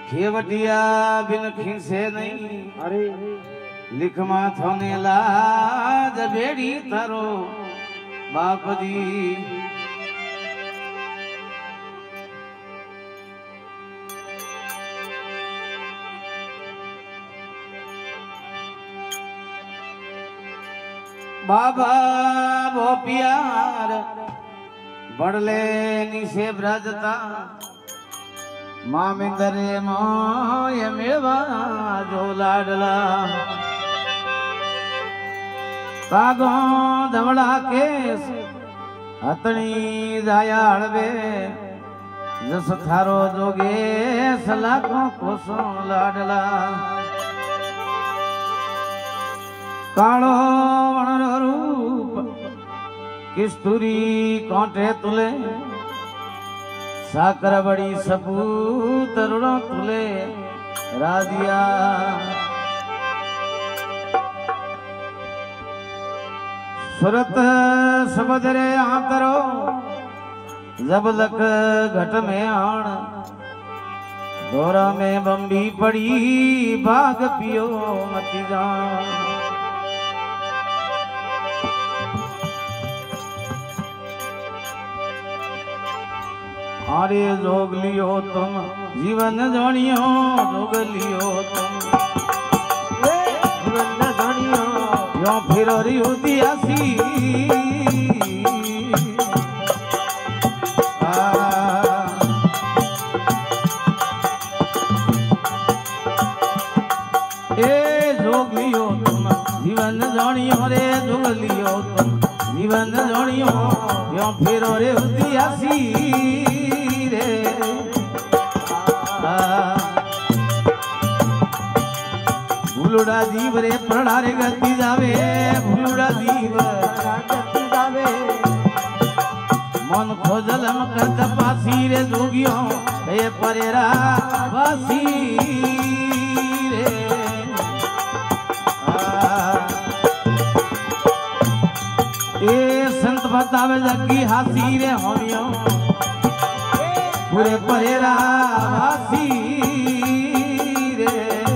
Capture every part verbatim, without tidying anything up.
खेवटिया बिन खीसे नहीं अरे लिख माथो ने लाज बेड़ी तारो बाप जी बाबा वो प्यार बड़ले निशे ब्रजता मामिंदरे मोय मेवा जो लाडला कागो धवड़ा केस हतनी जाया हड़बे जस थारो जोगे सलाको कोसो लाडला कालो वणरो रूप किस्तूरी कांटे तुले साकर बड़ी सपूत रुणो तुले राजिया सुरत समझरे आंतरो जब लक घट में आण दोरा में बम्बी पड़ी भाग पियो मती जान अरे जोग लियो तुम जीवन जानियो जोग लियो तुम जीवन जानियो यो फिर रिहुदी आसी ए जोग लियो तुम जीवन जानियो रे जोग लियो तुम जीवन जानियो यो फिर रिहुदी आसी भूलुड़ा जीव रे प्रणारे गति जावे भूलुड़ा जीव गति जावे मन खोजलम करत पासी रे जोगियो हे परेरा वासी रे ए संत बतावे जगी हासी रे होमियो पूरे परेरा वासी रे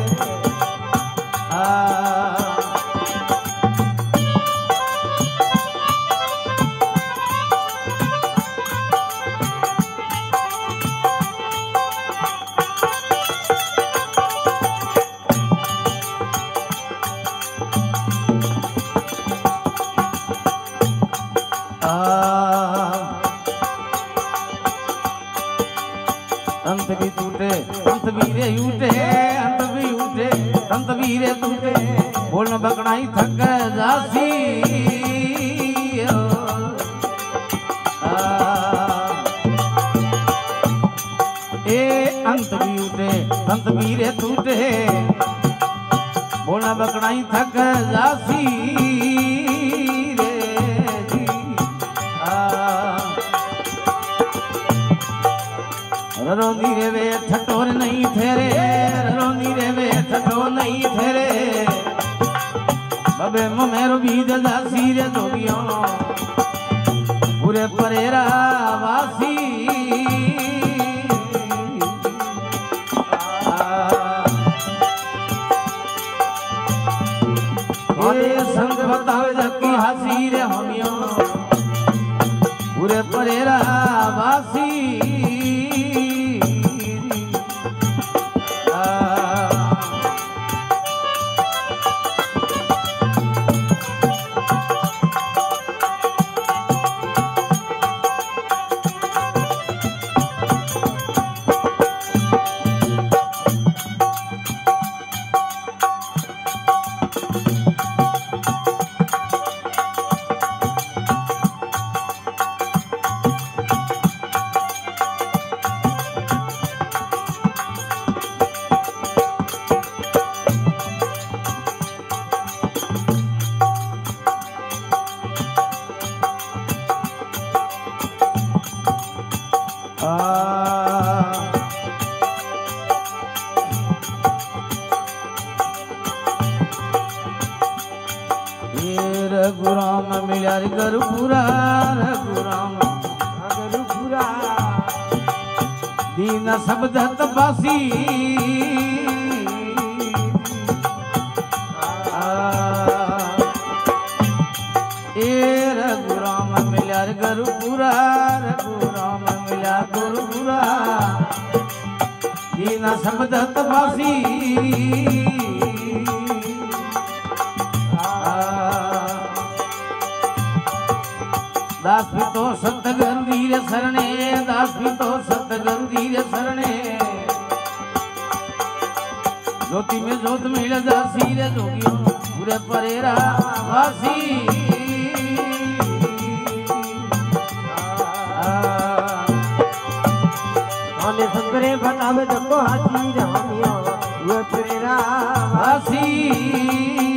अंत भी टूटे अंत भी रे उठे अंत भी उठे अंत भी रे टूटे बोलना बकनाई थक जासी ए अंत भी उठे अंत भी रे टूटे बोलना बकनाई थक जासी रोंदी रे वे ठठोर नहीं ठहरे रोंदी रे वे ठठोर नहीं ठहरे बबे मेरो बीज दासी रे जोगियो पूरे परेरा वासी संत बतावे जकी हासी रे होमियो पूरे परेरा वासी रघुराम मिला रे गरुपुरा रघुराम गरुपुरा दी दीन शब्द तपासी ए रघुराम मिला गुरुपुरा रघुराम मिला गुरुपुरा दीन शब्द तपासी दास भी तो सतगुरु धीर शरणे दास भी तो सतगुरु धीर शरणे ज्योति में ज्योत मिल दासी रे जोगियों पूरे परेरा वासी आने शंकरे बतावे जको हाथी रामियो वो परेरा वासी